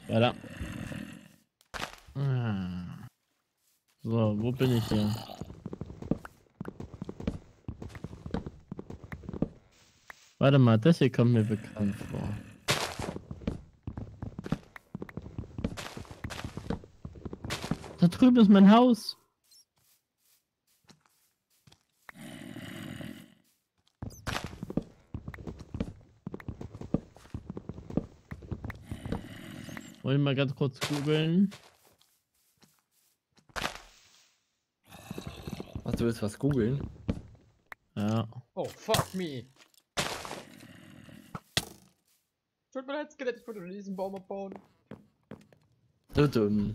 Weiter. So, wo bin ich hier? Warte mal, das hier kommt mir bekannt vor. Da drüben ist mein Haus. Wollen wir mal ganz kurz googeln? Was, du willst was googeln? Ja. Oh, fuck me. Tut mir leid, Skelett, ich wollte nur diesen Baum abbauen. Du.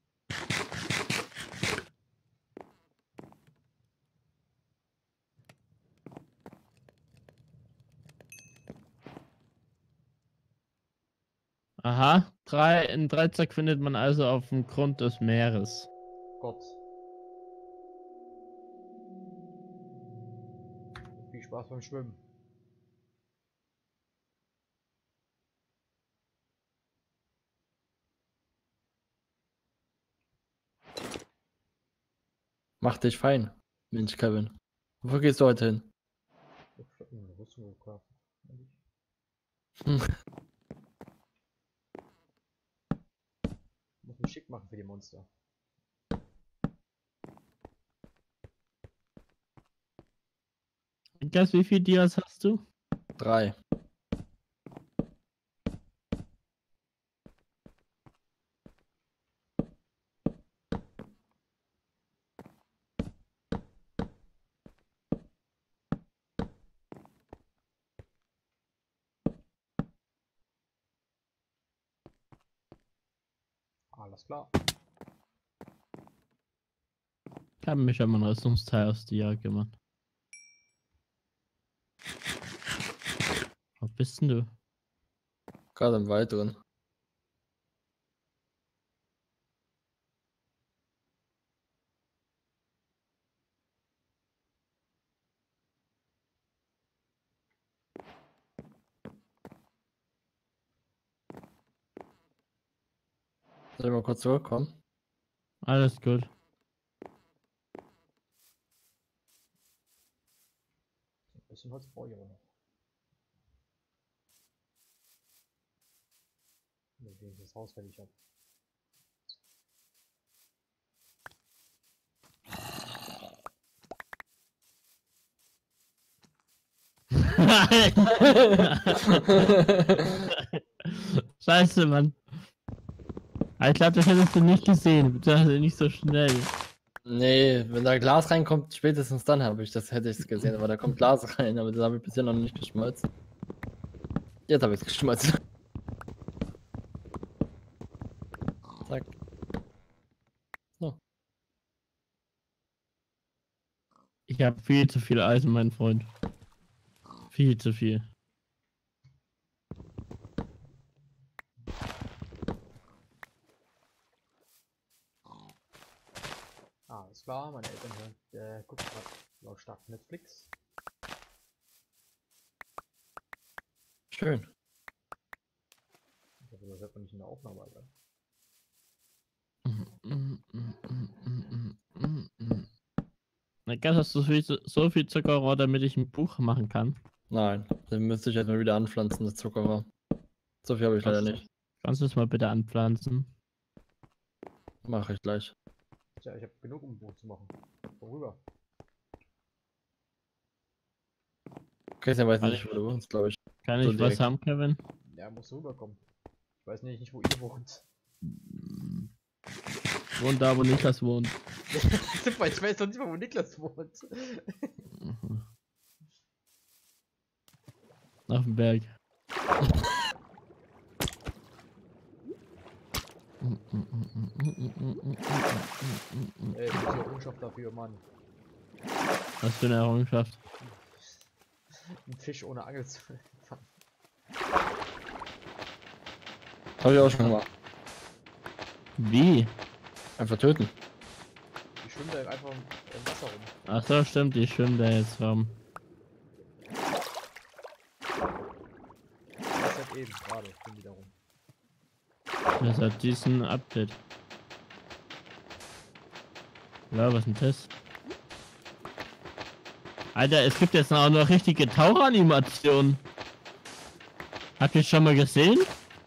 Aha. Ein Dreizack findet man also auf dem Grund des Meeres. Gott. Viel Spaß beim Schwimmen. Mach dich fein, Mensch Kevin. Wo gehst du heute hin? Ich hab mir eine Rüstung gekauft. Muss mich schick machen für die Monster. Niklas, wie viel Dias hast du? 3. Alles klar. Ich habe mich schon mal ein Rüstungsteil aus Dia gemacht. Wo bist denn du? Gerade im Wald drin. Soll ich mal kurz zurückkommen? Alles gut. Ein bisschen Holz brauche ich aber noch. Wenn ich das Haus fertig habe. Scheiße, Mann. Aber ich glaube, das hättest du nicht gesehen. Du hast nicht so schnell. Nee, wenn da Glas reinkommt, spätestens dann hätte ich es gesehen, aber da kommt Glas rein, aber das habe ich bisher noch nicht geschmolzen. Jetzt habe ich es geschmolzen. Zack. So. Ich habe viel zu viel Eisen, mein Freund. Viel zu viel. Alles klar, meine Eltern hören, gucken gerade lautstark Netflix. Schön. Ich hoffe, das hört man nicht in der Aufnahme, Alter. Niklas, hast du so viel Zuckerrohr, damit ich ein Buch machen kann? Nein, den müsste ich jetzt mal wieder anpflanzen, das Zuckerrohr. So viel habe ich leider nicht. Kannst du es mal bitte anpflanzen? Mache ich gleich. Tja, ich habe genug, um ein Buch zu machen. Worüber? Christian weiß Kann nicht, ich- wo du wohnst, glaube ich. Kann So ich was direkt. haben, Kevin? Ja, muss rüberkommen. Ich weiß nicht, wo ihr wohnt. Wohnt da, wo Niklas wohnt. Super, ich weiß doch nicht mal, wo Niklas wohnt. Auf dem Berg. Ey, das ist ja Errungenschaft dafür, Mann. Was für eine Errungenschaft. Ein Fisch ohne Angel zu fangen. Habe ich auch schon gemacht. Wie? Einfach töten. Die schwimmen da einfach im Wasser rum. Ach so, stimmt, die schwimmen da jetzt rum. Das ist halt eben, gerade, schwimmen die da rum. Das hat diesen Update. Ja, was ist denn das? Alter, es gibt jetzt auch noch richtige Tauchanimationen. Habt ihr schon mal gesehen?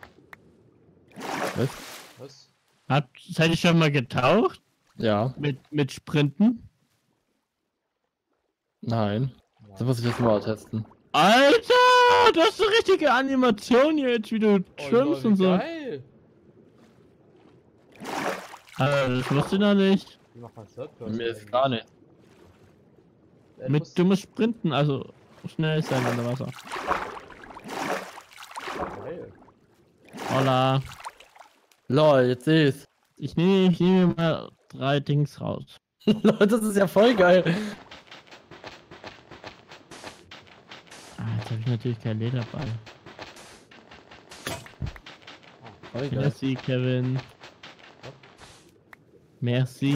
Was? Seid ihr schon mal getaucht? Ja. Mit Sprinten? Nein. Das muss ich jetzt mal testen. Alter! Das ist eine richtige Animation jetzt, wie du schwimmst und so. Geil! Alter, das wusste ich noch nicht. Wie macht man Third Person Mir ist eigentlich? gar nicht. Du musst sprinten, also schnell sein unter Wasser. Geil. Holla. Lol, jetzt seh ich's. Ich nehme mal 3 Dings raus. Leute, das ist ja voll geil. Jetzt habe ich natürlich kein Lederball. Voll geil. Merci, Kevin. Merci.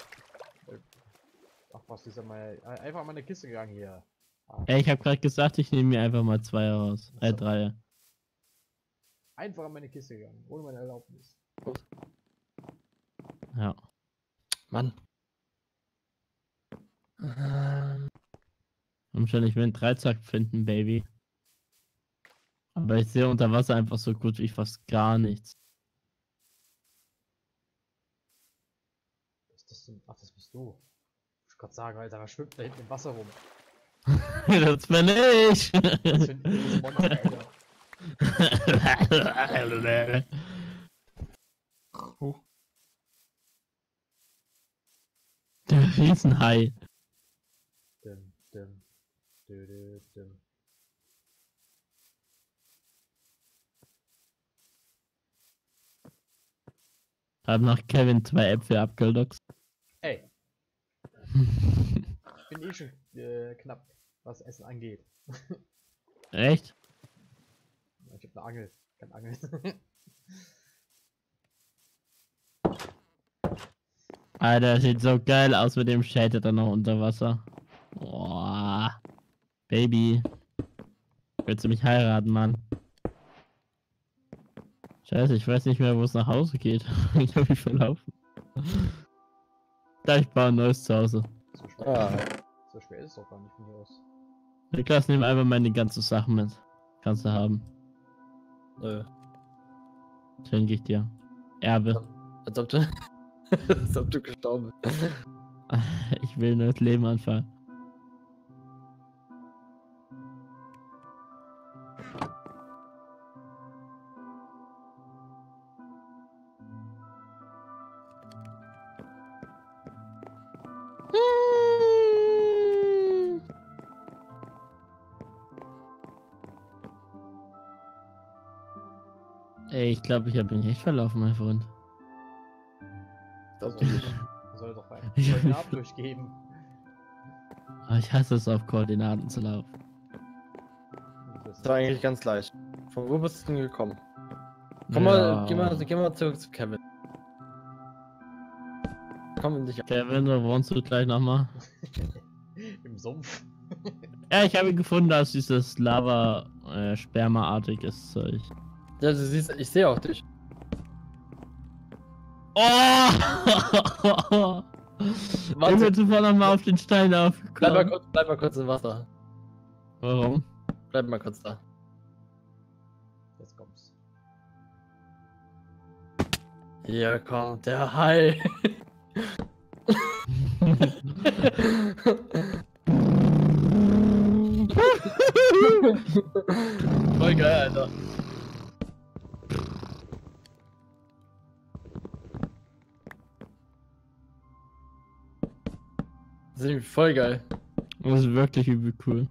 Ach was, ist ja mal einfach mal eine Kiste gegangen hier. Ey, ich habe gerade gesagt, ich nehme mir einfach mal 2 raus. 3. Einfach an meine Kiste gegangen, ohne meine Erlaubnis. Ja. Mann. Und schon, ich will einen Dreizack finden, Baby. Aber ich sehe unter Wasser einfach so gut wie fast gar nichts. Was ist das denn? Ach, das bist du. Ich wollte gerade sagen, Alter, was schwimmt da hinten im Wasser rum? Das bin ich! Was für ein irres Monster, Alter. Der Riesenhai. Dim, dim, dim. Hab noch Kevin 2 Äpfel abgeluchst. Ey, ich bin eh schon knapp, was Essen angeht. Echt? Ich hab eine Angel, kann angeln. Alter, das sieht so geil aus mit dem Shader dann noch unter Wasser. Boah. Baby. Willst du mich heiraten, Mann? Scheiße, ich weiß nicht mehr, wo es nach Hause geht. Ich hab mich verlaufen. Da, ich baue ein neues Zuhause. So schwer, so schwer ist es doch gar nicht von hier aus. Niklas, nimm einfach meine ganzen Sachen mit. Kannst du haben. Nö. Schenke ich dir. Erbe. Als ob du. Als ob du gestorben bist. Ich will nur das Leben anfangen. Ey, ich glaube, ich habe mich echt verlaufen, mein Freund. Das nicht. Soll doch ein Ich hab Koordinaten durchgeben. Aber ich hasse es, auf Koordinaten zu laufen. Das war eigentlich ganz leicht. Von wo bist du denn gekommen? Ja. Geh mal zurück zu Kevin. Komm nicht. Kevin, wo wohnst du gleich nochmal? Im Sumpf. Ja, ich habe ihn gefunden, da ist dieses Lava-Sperma-artiges Zeug. Ja, du siehst, ich sehe auch dich. Oh! Warte. Ich bin zuvor nochmal auf den Stein aufgekommen. Bleib mal kurz im Wasser. Warum? Bleib mal kurz da. Jetzt kommt's. Hier kommt der Hai. Voll geil, Alter. Das ist irgendwie voll geil. Das ist wirklich übel cool.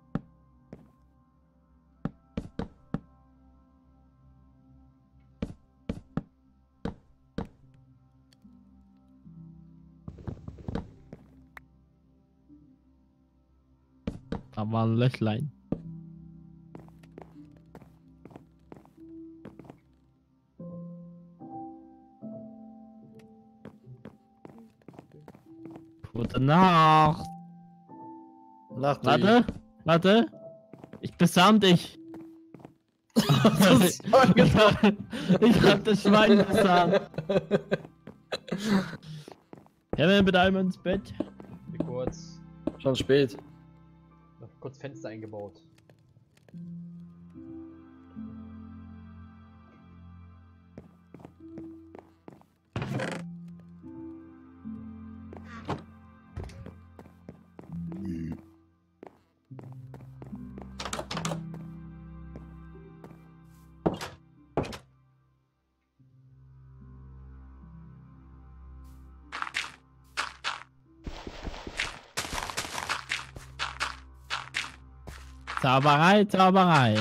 Da war ein Löchlein. Gute Nacht. Nacht. Warte. Ich besamt dich. Ich hab das Schwein gesagt. Kevin, bitte einmal ins Bett. Wie kurz. Schon spät. Noch kurz Fenster eingebaut. Zauberei, Zauberei.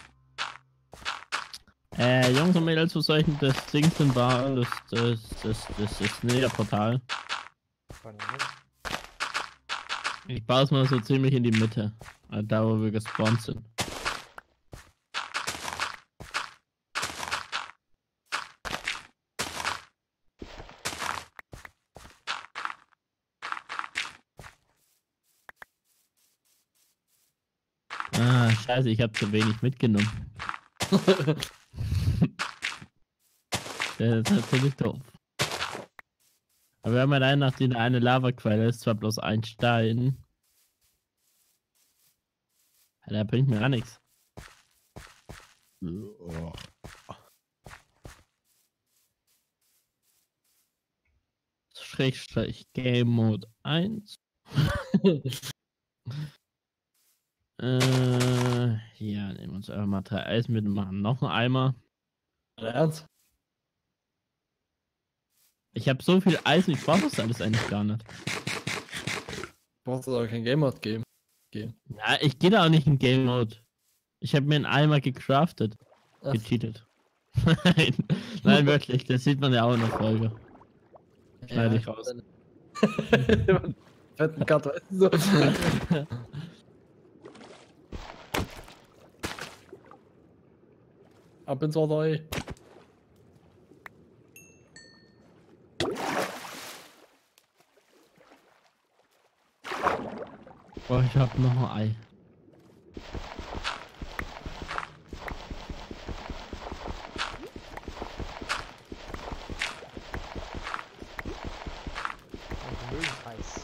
Jungs und Mädels, was soll ich denn das Ding denn bauen? Das Nether-Portal. Keine Ahnung. Ich baue es mal so ziemlich in die Mitte. Da, wo wir gespawnt sind. Ah, scheiße, ich habe zu wenig mitgenommen. Das ist natürlich doof. Aber wir haben halt eine Lavaquelle, ist zwar bloß ein Stein. Ja, der bringt mir gar nichts. Schrägstrich Game Mode 1. Hier nehmen wir uns einfach mal 3 Eis mit und machen noch einen Eimer. Ernst? Ich habe so viel Eis, ich brauche das alles eigentlich gar nicht. Brauchst du aber kein Game Mode geben. Ja, ich gehe da auch nicht in Game Mode. Ich habe mir einen Eimer gecraftet. Ach. Gecheatet. Nein, nein, wirklich, das sieht man ja auch in der Folge. Schneide ich raus. Fetten Cut, weißt du so. Ab ins Wasser, ey. Oh, ich hab noch ein Ei. Und mögen heiß.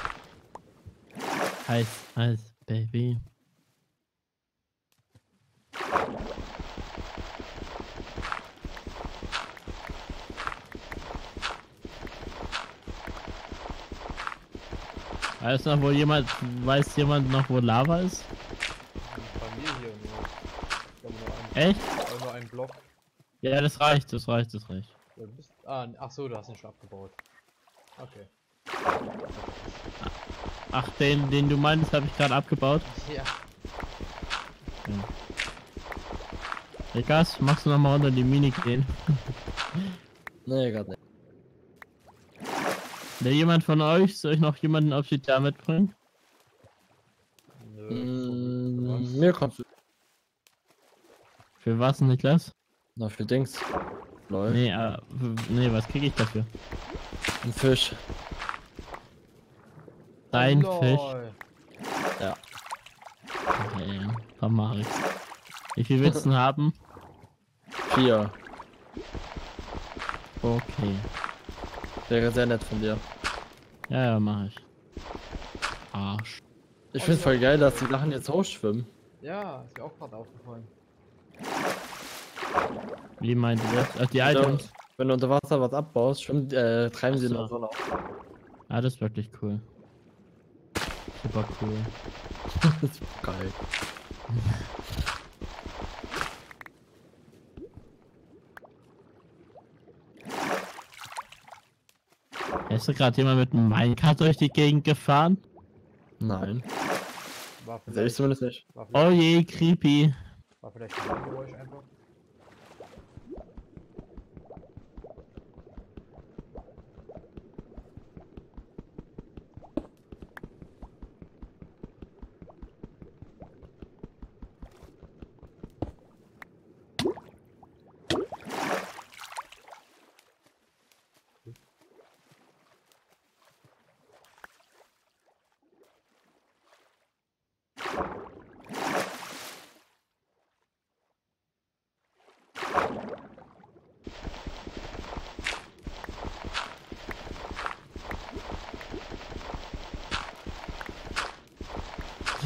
Heiß, Baby. Weiß jemand noch, wo Lava ist? Bei mir hier nur. Ich glaube nur Echt? nur ein Block. Ja, das reicht. Ja, du bist, ach so, du hast ihn schon abgebaut. Okay. Ach, den du meinst, habe ich gerade abgebaut. Ja. Hey Gas, magst du noch mal unter die Mini gehen? Nee, gerade nicht. Will jemand von euch, soll ich noch jemanden auf die Tür mitbringen? Nö. Mir kommst du. Für was, Niklas? Na, für Dings. Lol. Nee, nee, was kriege ich dafür? Ein Fisch. Dein Oh, Fisch. lol. Ja. Okay, komm, mach ich's. Wie viel willst du denn haben? 4. Okay. Wäre sehr nett von dir. Ja, mach ich. Arsch. Ich find's voll geil, dass die Sachen jetzt hochschwimmen. Ja, ist mir auch gerade aufgefallen. Wie meint ihr das? Ach, die Ja. Items. Wenn du unter Wasser was abbaust, treiben sie in Ach der so. Sonne auf. Ah, das ist wirklich cool. Super cool. Geil. Ist da gerade jemand mit einem Minecart durch die Gegend gefahren? Nein. War Sehe ich vielleicht, zumindest nicht. Oh je, creepy. war vielleicht ein Geräusch einfach.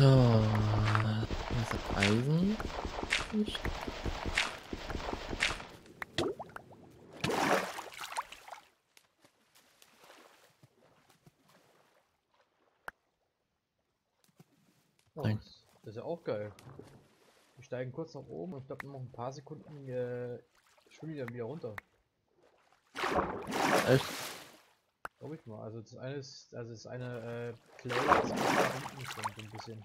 So. Das ist Eisen. Oh, Nein. das ist ja auch geil. Wir steigen kurz nach oben und ich glaube noch ein paar Sekunden schwimmen die dann wieder runter. Echt? Glaube ich mal. Also das eine Clay ist nach unten schwimmt so ein bisschen.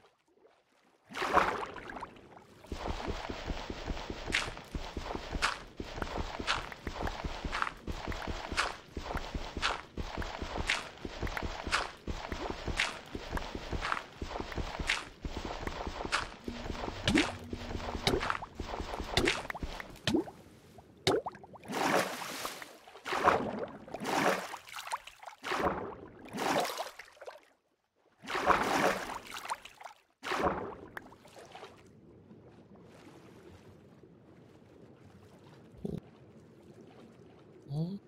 Hm.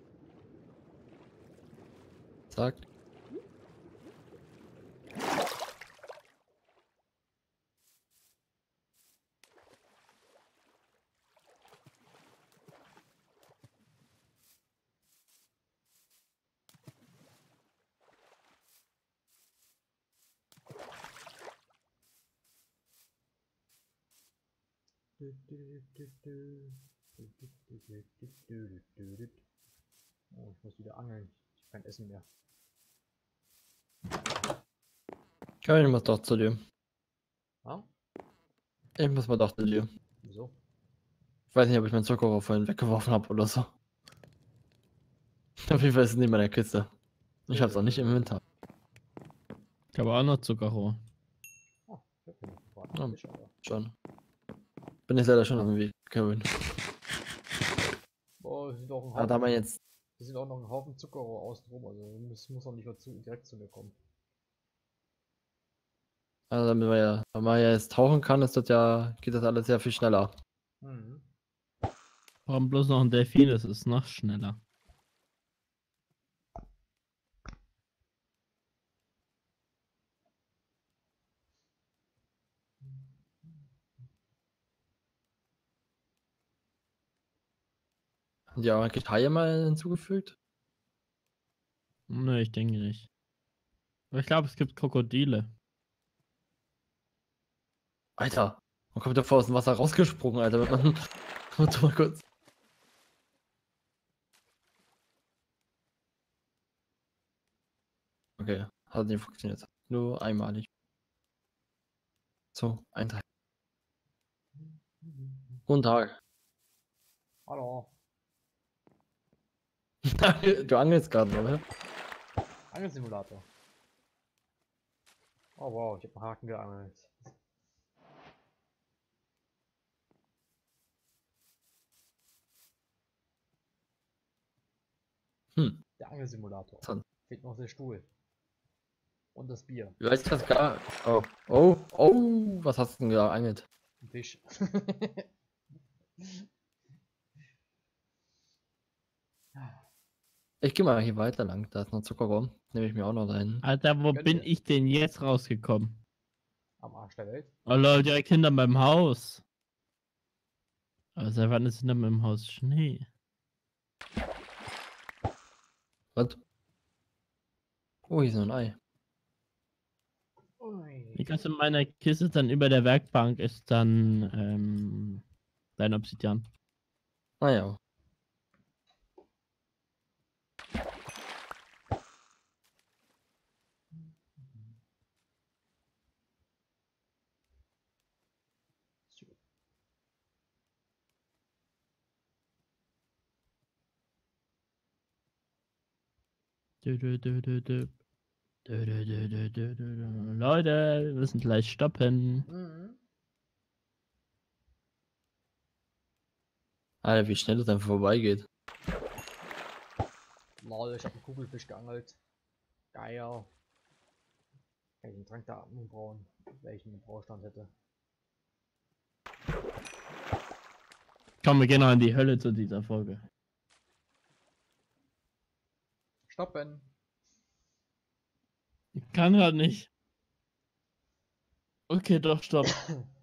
Zack. Oh, ich muss wieder angeln. Ich hab kein Essen mehr. Ja, ich muss doch zu dir. Ah? Ich muss mal doch zu dir. Wieso? Ich weiß nicht, ob ich meinen Zuckerrohr vorhin weggeworfen habe oder so. Auf jeden Fall ist es nicht in meiner Kiste. Ich hab's auch nicht im Inventar. Ich habe auch noch Zuckerrohr. Oh, ich hab den gebratenen Ja. Fisch, aber. Schon. Bin ich leider schon auf dem Weg, Kevin. Oh, es sind auch ein Aber da Haufen, man jetzt. es sind auch noch ein Haufen Zuckerrohr außen rum, also es muss auch nicht mal direkt zu mir kommen. Also damit man ja, wenn man ja jetzt tauchen kann, ist das ja, geht das alles sehr viel schneller. Mhm. Warum bloß noch ein Delfin? Das ist noch schneller. Haben die auch eigentlich Haie mal hinzugefügt? Ne, ich denke nicht. Aber ich glaube, es gibt Krokodile. Alter, man kommt davor aus dem Wasser rausgesprungen, Alter. Wenn man. Warte mal kurz. Okay, hat nicht funktioniert. Nur einmalig. So, ein Teil. Guten Tag. Hallo, Du angelst gerade, oder? Angelsimulator. Oh wow, ich habe einen Haken geangelt. Hm. Der Angelsimulator. Interessant. Fehlt noch der Stuhl. Und das Bier. Wie weiß ich das gar. Oh, oh, oh, was hast du denn geangelt? Ein Fisch. Ich gehe mal hier weiter lang. Da ist noch Zuckerrohr. Nehme ich mir auch noch dahin. Alter, wo Gönn bin dir. ich denn jetzt rausgekommen? Am Arsch der Welt. Oh Leute, direkt hinter meinem Haus. Aber seit wann ist hinter meinem Haus Schnee? Was? Oh, hier ist noch ein Ei. Ui. Die ganze in meiner Kiste dann über der Werkbank ist dann dein Obsidian. Naja. So. Dü, dü, dü, dü, dü. Dü, dü, dü, dü, dü, dü, dü. Leute, wir müssen gleich stoppen. Mhm. Alter, wie schnell das einfach vorbeigeht. Lol, ich habe einen Kugelfisch geangelt. Geil. Kann ich einen Trank da brauen, welchen im Braustand hätte. Komm, wir gehen noch in die Hölle zu dieser Folge. Stoppen! Ich kann halt nicht. Okay, doch, stopp.